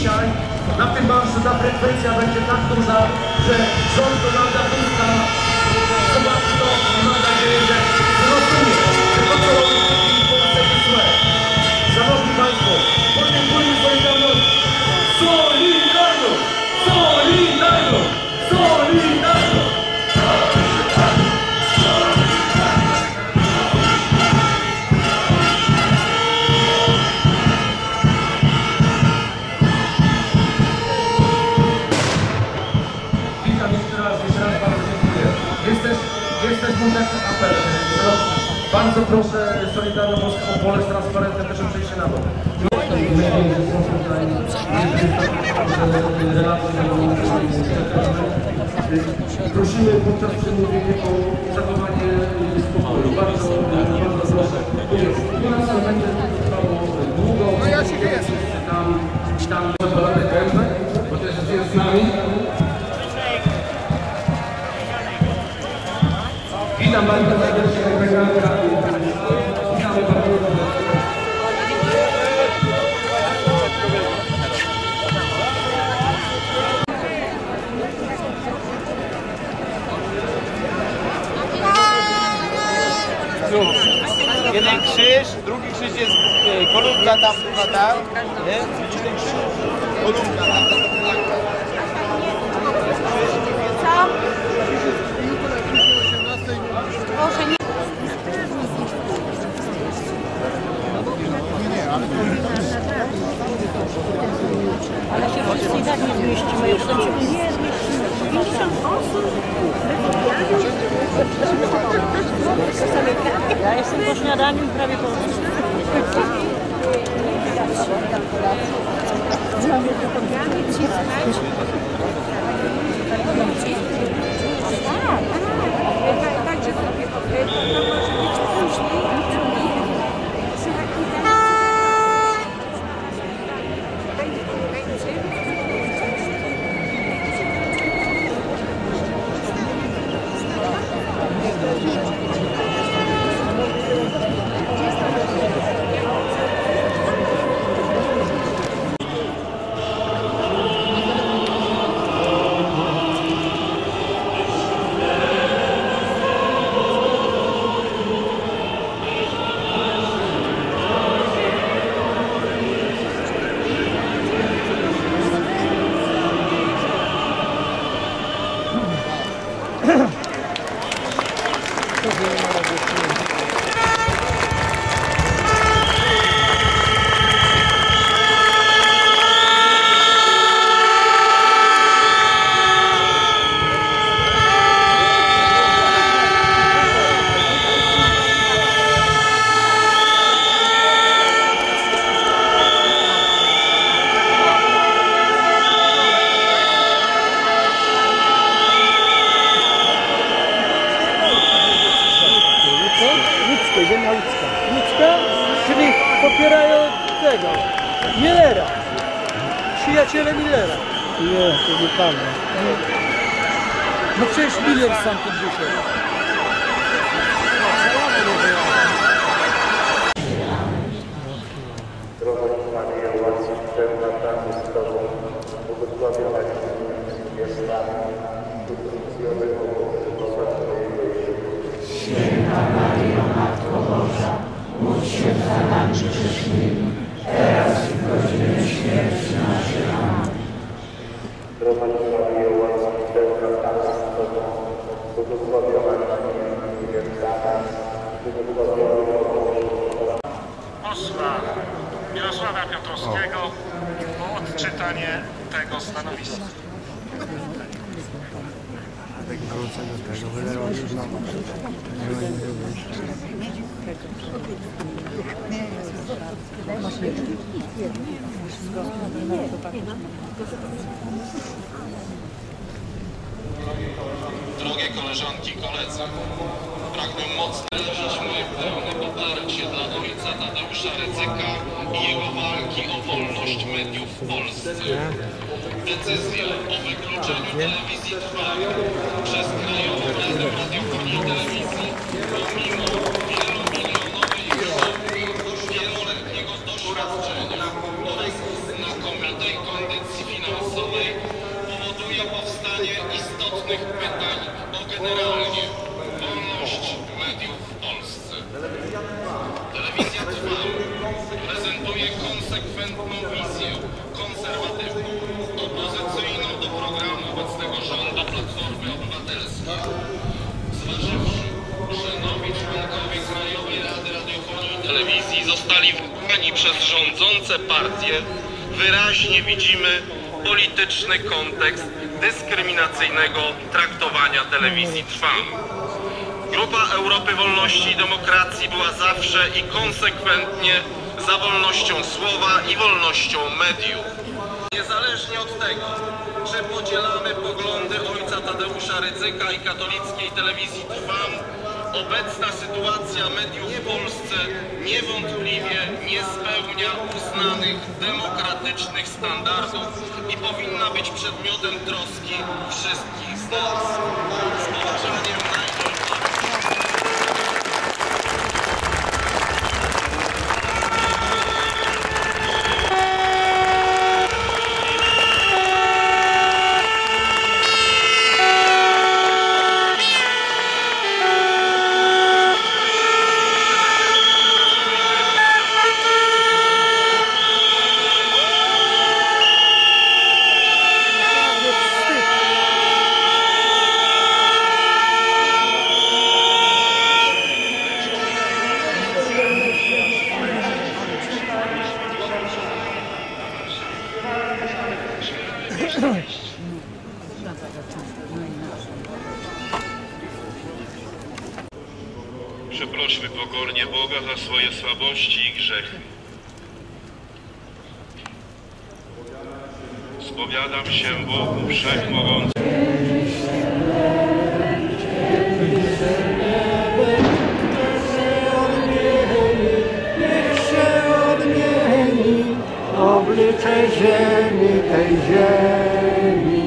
dzisiaj na tym marszu ta frekwencja będzie tak duża, że rząd Donalda Tuska zobaczy to i mam nadzieję, że zrozumie, że to co robi w Polsce jest złe. Szanowni Państwo, podziękujmy Solidarności. Solidarność! Solidarność! Solidarność! Jest też konkretny apel. Bardzo proszę Solidarną Polskę o pole z transparentem, proszę przejść się na bok. Prosimy podczas przemówienia o zachowanie spokoju. Bardzo proszę. U nas to będzie trwało długo. No ja się jest. Tam zadbane gębę, bo to jest z nami. Witam bardzo serdecznie reprezentanta. Witamy bardzo. Jeden krzyż, drugi krzyż jest kolumna tam, nie? Widzisz ten krzyż? Kolumna tam. Co? Boże, nie. Ale się wszyscy i tak nie zmieścimy. Już tam się nie zmieścimy. 50 osób? Ja jestem po śniadaniu i prawie po także to może być później. Ziemia łódzka. Łódzka, czyli popierają tego, Millera. Przyjaciele Millera. Nie, to nie pan. No przecież Miller sam tu wyszedł. Zdrowaś Maryjo, łaski pełna Pan jest z Tobą, błogosławionaś między niewiastami, błogosławiony owoc żywota Twojego Jezus. Święta Maryjo, Matko Boża, módl się za nami grzesznymi, teraz i w godzinę śmierci naszej. Amen. Zdrowaś Maryjo, łaski pełna Pan jest z Tobą, błogosławionaś między niewiastami, błogosławiony owoc żywota. Posła Mirosława Piotrowskiego o odczytanie tego stanowiska. Drogie koleżanki i koledzy, pragnę mocno wyrazić moje pełne poparcie dla ojca Tadeusza Rydzyka i jego walki o wolność mediów w Polsce. Decyzja o wykluczeniu telewizji Trwam przez Krajową Radę Radiofonii i Telewizji pomimo wielomilionowej wieloletniego doświadczenia oraz znakomitej kondycji istotnych pytań o generalnie wolność mediów w Polsce. Telewizja Trwam prezentuje konsekwentną wizję konserwatywną, opozycyjną do programu obecnego rządu Platformy Obywatelskiej. Zważywszy, że nowi członkowie Krajowej Rady Radiofonii i Telewizji zostali wybrani przez rządzące partie, wyraźnie widzimy polityczny kontekst dyskryminacyjnego traktowania telewizji Trwam. Grupa Europy Wolności i Demokracji była zawsze i konsekwentnie za wolnością słowa i wolnością mediów. Niezależnie od tego, czy podzielamy poglądy ojca Tadeusza Rydzyka i katolickiej telewizji Trwam, obecna sytuacja mediów w Polsce niewątpliwie nie spełnia uznanych demokratycznych standardów i powinna być przedmiotem troski wszystkich z nas. Z poważaniem Przeprośmy pokornie Boga za swoje słabości i grzechy. Spowiadam się Bogu Wszechmogącemu. Niech się odmieni oblicze ziemi, tej ziemi.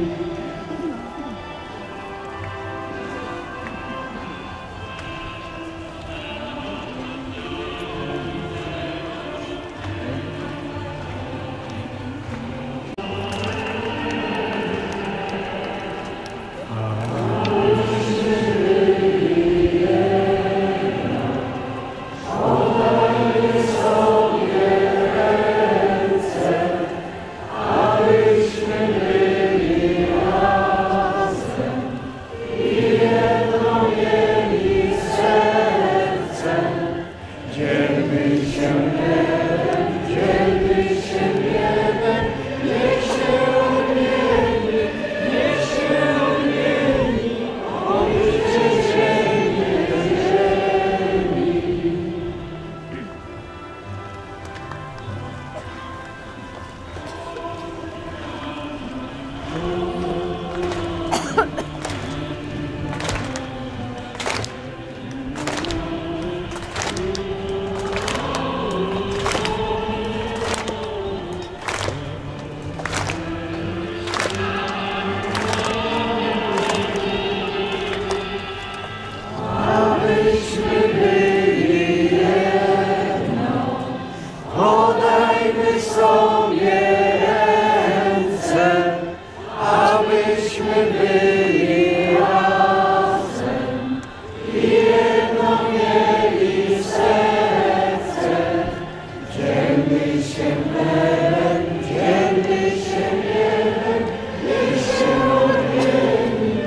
Podajmy sobie ręce, abyśmy byli razem i jedno mieli serce. Dzielmy się chlebem, dzielmy się chlebem, niech się odmieni,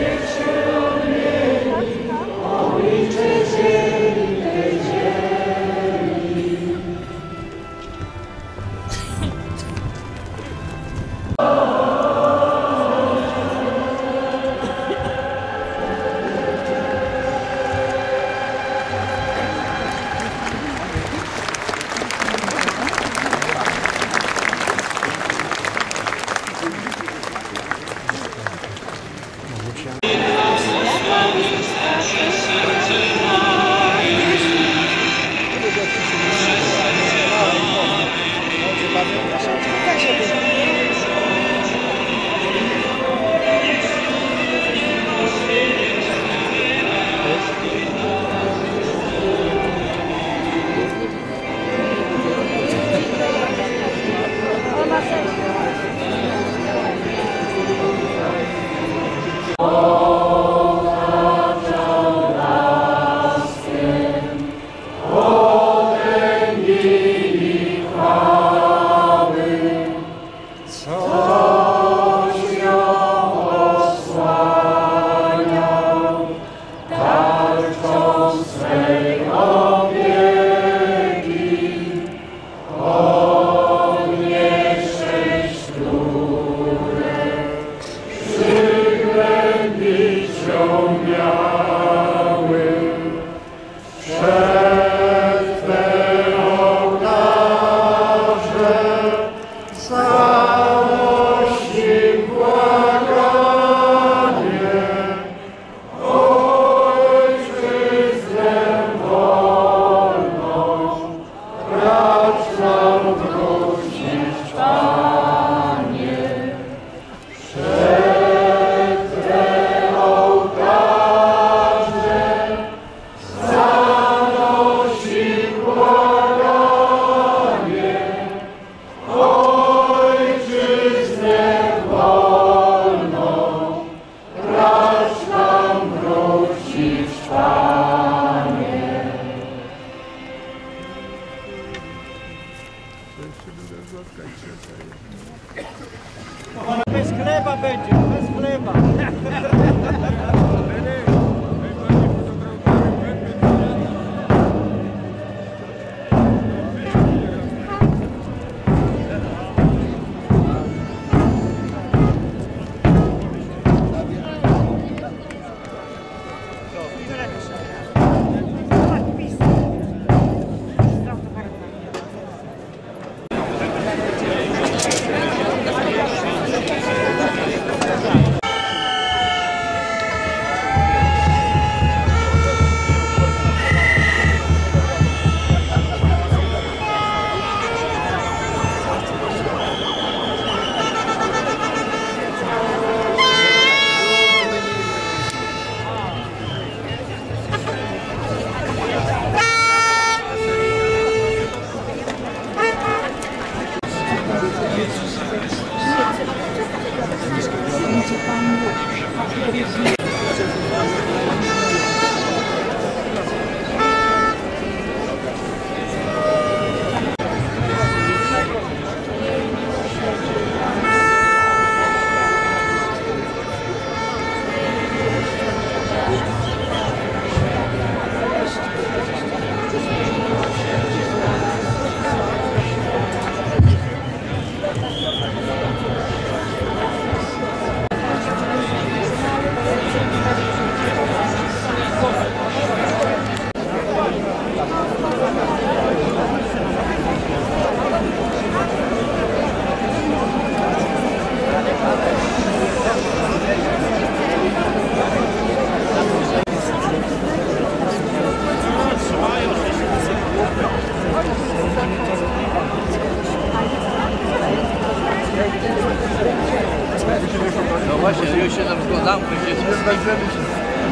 oblicze ziemi, tej ziemi. Bez chleba będzie, bez chleba. No właśnie, już się tam zgadzam, przecież.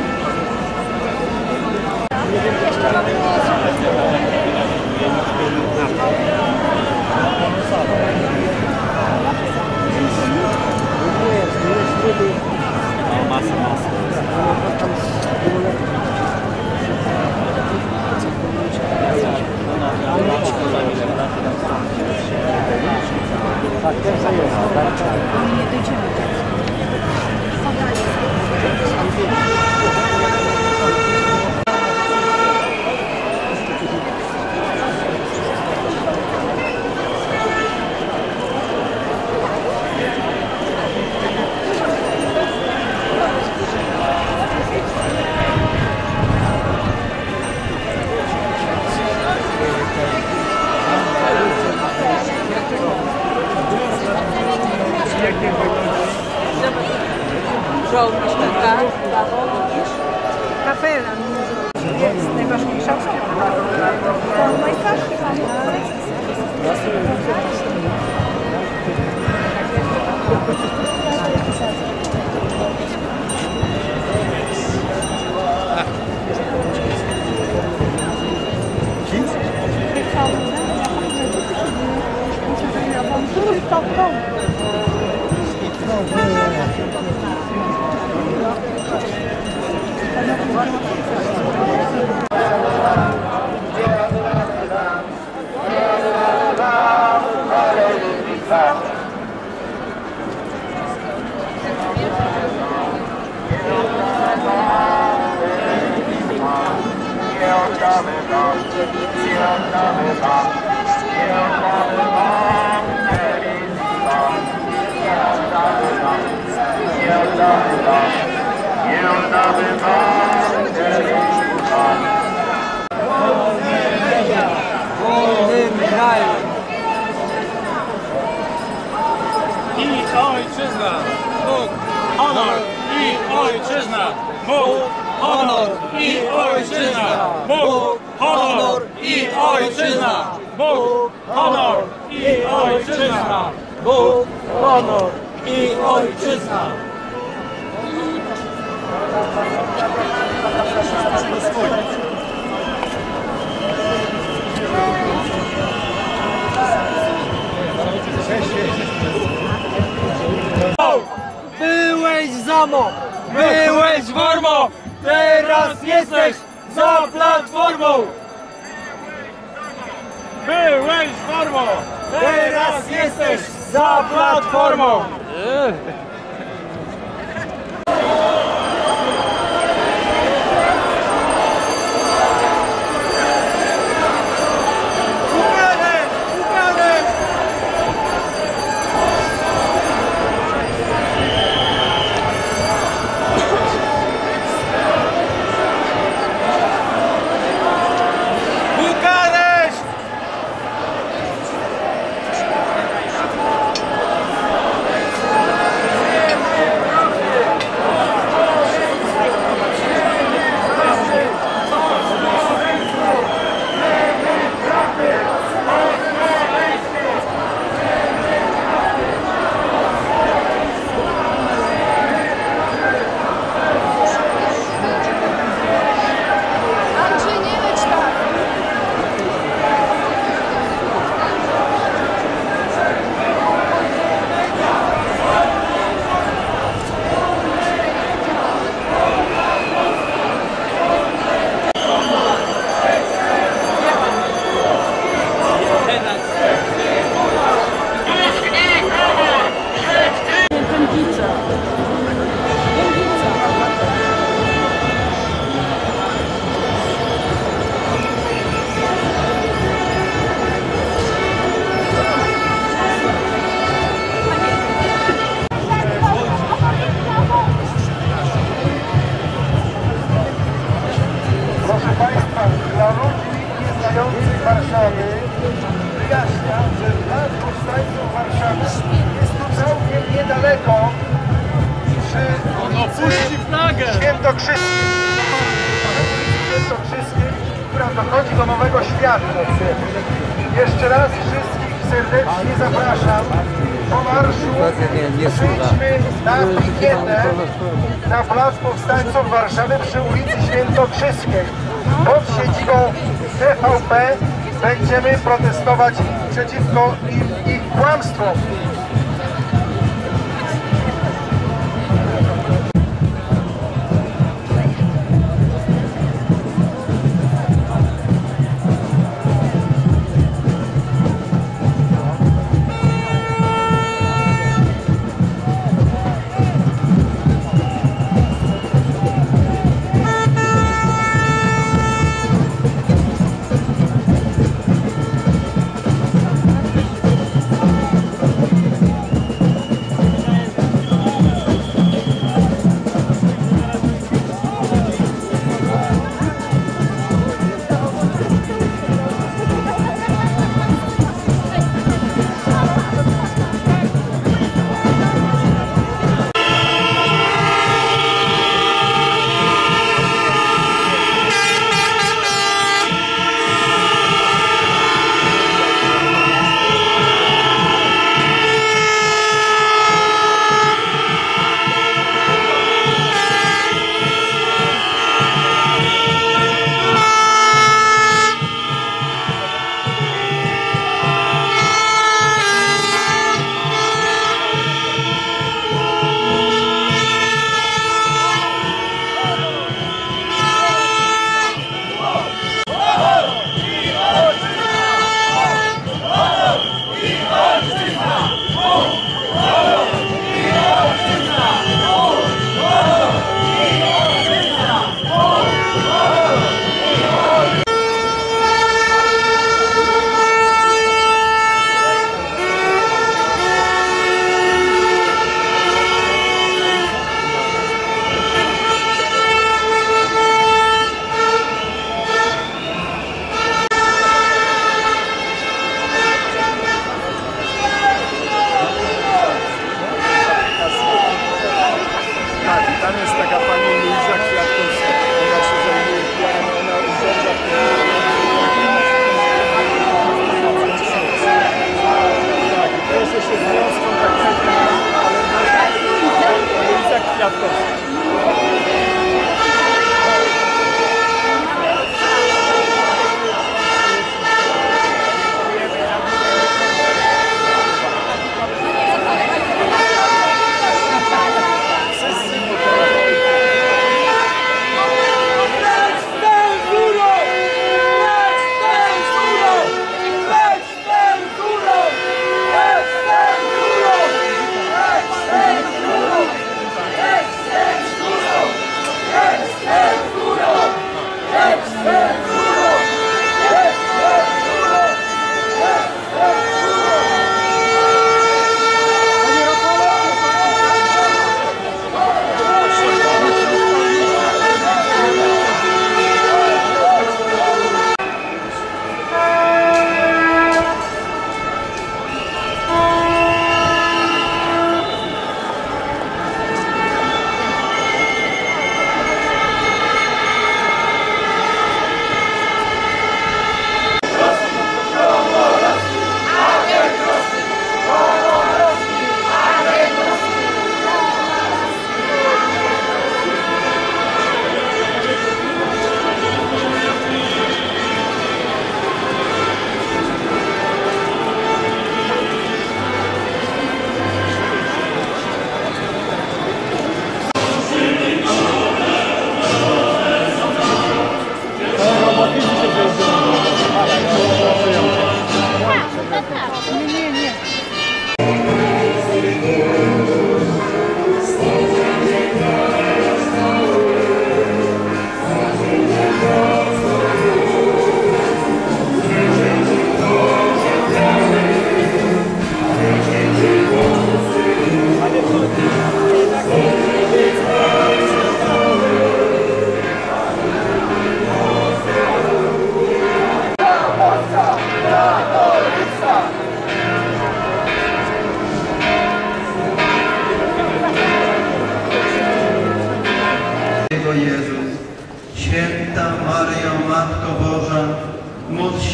Żołnierz, tak? Kapelan jest najważniejsza osoba. To najstarszy pan. I ojczyzna, Bóg, honor i ojczyzna, Bóg, honor i ojczyzna, Bóg, honor i ojczyzna, Bóg, honor i ojczyzna, Bóg, honor i ojczyzna. Byłeś ZAMO, byłeś formą, teraz jesteś za Platformą. Byłeś formą, teraz jesteś za Platformą. Proszę Państwa, dla ludzi nieznających Warszawy wyjaśniam, że Plac Powstańców Warszawy jest tu całkiem niedaleko przy ulicy Świętokrzyskiej, która dochodzi do Nowego Światu. Jeszcze raz wszystkich serdecznie zapraszam po marszu. Przyjdźmy na pikietę na Plac Powstańców Warszawy przy ulicy Świętokrzyskiej. Pod siedzibą TVP będziemy protestować przeciwko ich kłamstwom.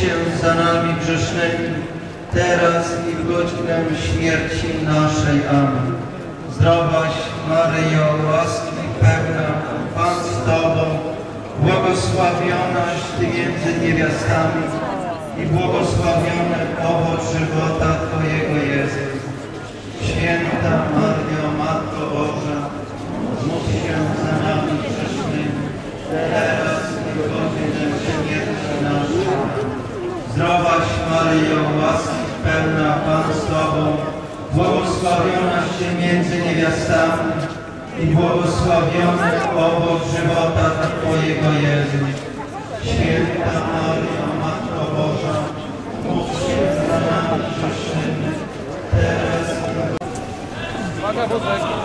się za nami grzesznymi, teraz i w godzinę śmierci naszej. Amen. Zdrowaś Maryjo, łaski pełna, Pan z Tobą, błogosławionaś Ty między niewiastami i błogosławiony owoc żywota Twojego Jezus. Święta Maryjo, Matko Boża, módl się za nami grzesznymi, teraz i w godzinę śmierci naszej. Zdrowaś Maryjo, łaski pełna, Pan z Tobą, błogosławionaś Ty między niewiastami i błogosławiony owoc żywota Twojego Jezus. Święta Maryjo, Matko Boża, módl się za nami grzesznymi, teraz i w godzinę.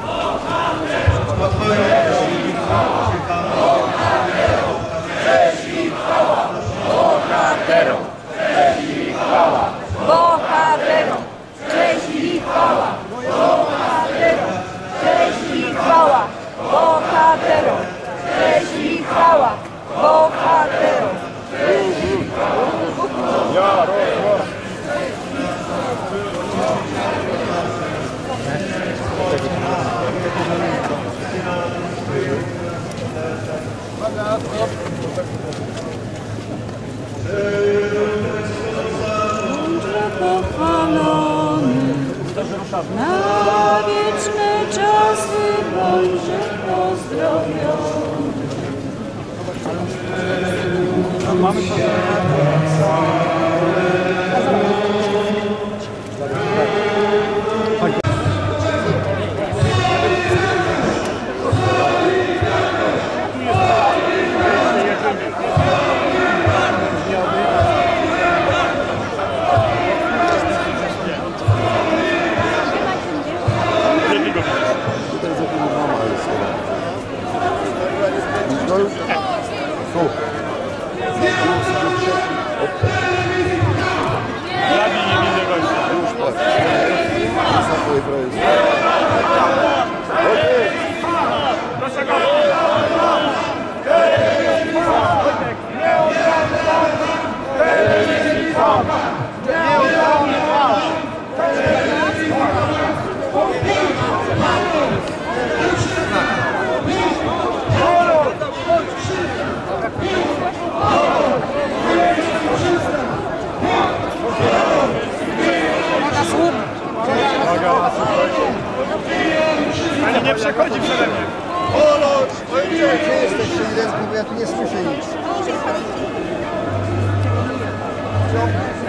Bohaterom, cześć i chwała. Bohaterom, cześć i chwała. Bohaterom, cześć i chwała. Bohaterom. Pochwalony, na wieczne czasy bądźże pozdrowiony. Pani nie przechodzi przede mnie. Olo, gdzie jesteście? Bo ja tu nie słyszę nic.